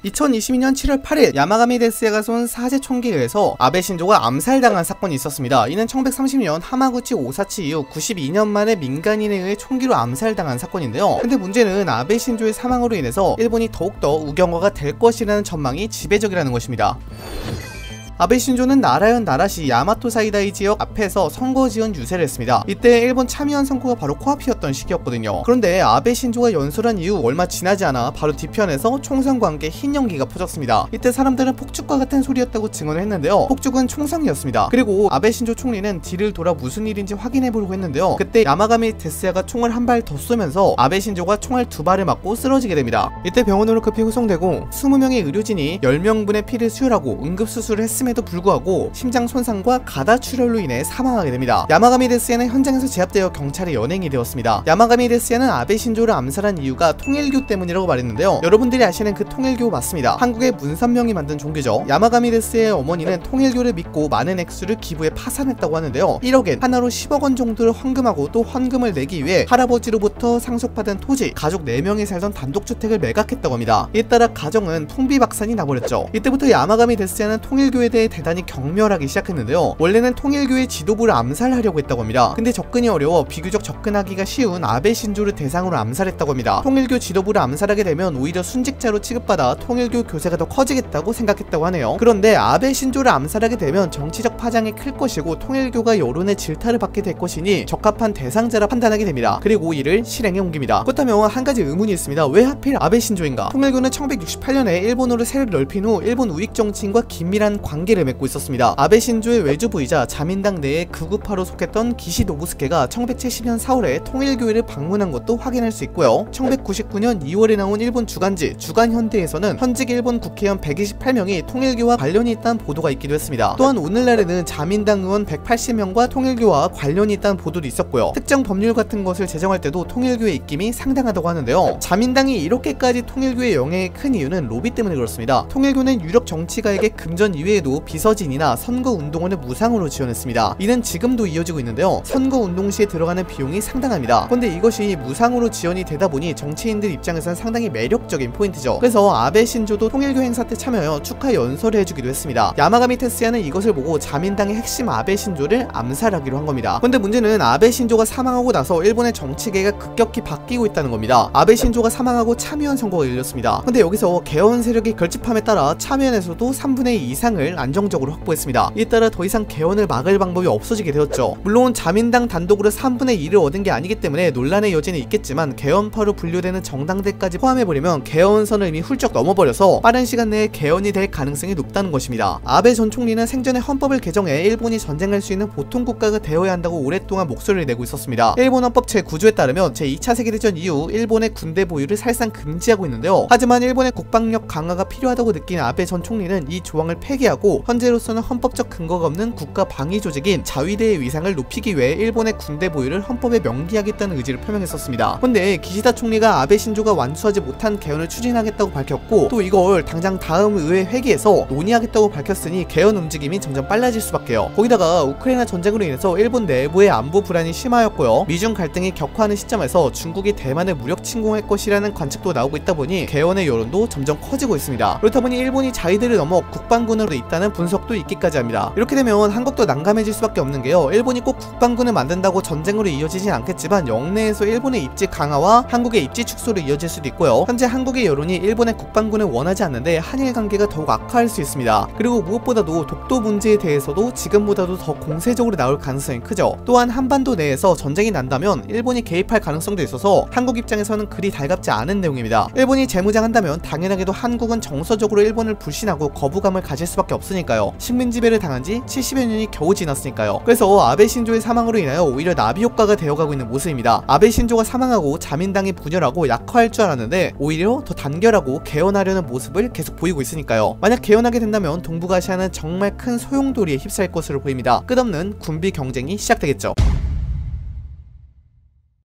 2022년 7월 8일 야마가미 데스에가 쏜 사제 총기에 의해서 아베 신조가 암살당한 사건이 있었습니다. 이는 1930년 하마구치 오사치 이후 92년 만에 민간인에 의해 총기로 암살당한 사건인데요. 근데 문제는 아베 신조의 사망으로 인해서 일본이 더욱더 우경화가 될 것이라는 전망이 지배적이라는 것입니다. 아베 신조는 나라현 나라시 야마토 사이다이 지역 앞에서 선거 지원 유세를 했습니다. 이때 일본 참여한 선거가 바로 코앞이었던 시기였거든요. 그런데 아베 신조가 연설한 이후 얼마 지나지 않아 바로 뒤편에서 총성과 함께 흰 연기가 퍼졌습니다. 이때 사람들은 폭죽과 같은 소리였다고 증언을 했는데요. 폭죽은 총성이었습니다. 그리고 아베 신조 총리는 뒤를 돌아 무슨 일인지 확인해보려고 했는데요. 그때 야마가미 데스야가 총을 한 발 더 쏘면서 아베 신조가 총알 2발을 맞고 쓰러지게 됩니다. 이때 병원으로 급히 후송되고 20명의 의료진이 10명분의 피를 수혈하고 응급수술을 했음에도 불구하고 심장 손상과 가다출혈로 인해 사망하게 됩니다. 야마가미 데스야는 현장에서 제압되어 경찰에 연행이 되었습니다. 야마가미 데스야는 아베 신조를 암살한 이유가 통일교 때문이라고 말했는데요. 여러분들이 아시는 그 통일교 맞습니다. 한국의 문선명이 만든 종교죠. 야마가미 데스야의 어머니는 통일교를 믿고 많은 액수를 기부에 파산했다고 하는데요. 1억엔 하나로 10억 원 정도를 헌금하고 또 헌금을 내기 위해 할아버지로부터 상속받은 토지, 가족 4명이 살던 단독주택을 매각했다고 합니다. 이에 따라 가정은 풍비박산이 나버렸죠. 이때부터 야마가미 데스야는 통일교에 대해 대단히 경멸하기 시작했는데요. 원래는 통일교의 지도부를 암살하려고 했다고 합니다. 근데 접근이 어려워 비교적 접근하기가 쉬운 아베 신조를 대상으로 암살했다고 합니다. 통일교 지도부를 암살하게 되면 오히려 순직자로 취급받아 통일교 교세가 더 커지겠다고 생각했다고 하네요. 그런데 아베 신조를 암살하게 되면 정치적 파장이 클 것이고 통일교가 여론의 질타를 받게 될 것이니 적합한 대상자라 판단하게 됩니다. 그리고 이를 실행에 옮깁니다. 그렇다면 한 가지 의문이 있습니다. 왜 하필 아베 신조인가? 통일교는 1968년에 일본으로 세를 넓힌 후 일본 우익 정치인과 긴밀한 관계를 맺고 있었습니다. 아베 신조의 외주부이자 자민당 내에 극우파로 속했던 기시 노부스케가 1970년 4월에 통일교회를 방문한 것도 확인할 수 있고요. 1999년 2월에 나온 일본 주간지 주간현대에서는 현직 일본 국회의원 128명이 통일교와 관련이 있다는 보도가 있기도 했습니다. 또한 오늘날에는 자민당 의원 180명과 통일교와 관련이 있다는 보도도 있었고요. 특정 법률 같은 것을 제정할 때도 통일교의 입김이 상당하다고 하는데요. 자민당이 이렇게까지 통일교의 영향이 큰 이유는 로비 때문에 그렇습니다. 통일교는 유력 정치가에게 금전 이외에도 비서진이나 선거운동원을 무상으로 지원했습니다. 이는 지금도 이어지고 있는데요. 선거운동 시에 들어가는 비용이 상당합니다. 그런데 이것이 무상으로 지원이 되다 보니 정치인들 입장에서는 상당히 매력적인 포인트죠. 그래서 아베 신조도 통일교 행사 때 참여하여 축하 연설을 해주기도 했습니다. 야마가미 데스야는 이것을 보고 자민당의 핵심 아베 신조를 암살하기로 한 겁니다. 그런데 문제는 아베 신조가 사망하고 나서 일본의 정치계가 급격히 바뀌고 있다는 겁니다. 아베 신조가 사망하고 참여한 선거가 열렸습니다. 그런데 여기서 개헌 세력이 결집함에 따라 참여연에서도 3분의 2 이상을 안정적으로 확보했습니다. 이에 따라 더 이상 개헌을 막을 방법이 없어지게 되었죠. 물론 자민당 단독으로 3분의 2를 얻은 게 아니기 때문에 논란의 여지는 있겠지만 개헌파로 분류되는 정당들까지 포함해버리면 개헌선을 이미 훌쩍 넘어버려서 빠른 시간 내에 개헌이 될 가능성이 높다는 것입니다. 아베 전 총리는 생전에 헌법을 개정해 일본이 전쟁할 수 있는 보통 국가가 되어야 한다고 오랫동안 목소리를 내고 있었습니다. 일본 헌법 제9조에 따르면 제2차 세계대전 이후 일본의 군대 보유를 사실상 금지하고 있는데요. 하지만 일본의 국방력 강화가 필요하다고 느낀 아베 전 총리는 이 조항을 폐기하고 현재로서는 헌법적 근거가 없는 국가 방위 조직인 자위대의 위상을 높이기 위해 일본의 군대 보유를 헌법에 명기하겠다는 의지를 표명했었습니다. 근데 기시다 총리가 아베 신조가 완수하지 못한 개헌을 추진하겠다고 밝혔고 또 이걸 당장 다음 의회 회기에서 논의하겠다고 밝혔으니 개헌 움직임이 점점 빨라질 수밖에요. 거기다가 우크라이나 전쟁으로 인해서 일본 내부의 안보 불안이 심하였고요. 미중 갈등이 격화하는 시점에서 중국이 대만을 무력 침공할 것이라는 관측도 나오고 있다 보니 개헌의 여론도 점점 커지고 있습니다. 그렇다 보니 일본이 자위대를 넘어 국방군으로 있다는 분석도 있기까지 합니다. 이렇게 되면 한국도 난감해질 수밖에 없는 게요. 일본이 꼭 국방군을 만든다고 전쟁으로 이어지진 않겠지만 영내에서 일본의 입지 강화와 한국의 입지 축소로 이어질 수도 있고요. 현재 한국의 여론이 일본의 국방군을 원하지 않는데 한일 관계가 더욱 악화할 수 있습니다. 그리고 무엇보다도 독도 문제에 대해서도 지금보다도 더 공세적으로 나올 가능성이 크죠. 또한 한반도 내에서 전쟁이 난다면 일본이 개입할 가능성도 있어서 한국 입장에서는 그리 달갑지 않은 내용입니다. 일본이 재무장한다면 당연하게도 한국은 정서적으로 일본을 불신하고 거부감을 가질 수밖에 없으니까요. 식민지배를 당한 지 70여 년이 겨우 지났으니까요. 그래서 아베 신조의 사망으로 인하여 오히려 나비 효과가 되어가고 있는 모습입니다. 아베 신조가 사망하고 자민당이 분열하고 약화할 줄 알았는데 오히려 더 단결하고 개헌하려는 모습을 계속 보이고 있으니까요. 만약 개헌하게 된다면 동북아시아는 정말 큰 소용돌이에 휩싸일 것으로 보입니다. 끝없는 군비 경쟁이 시작되겠죠.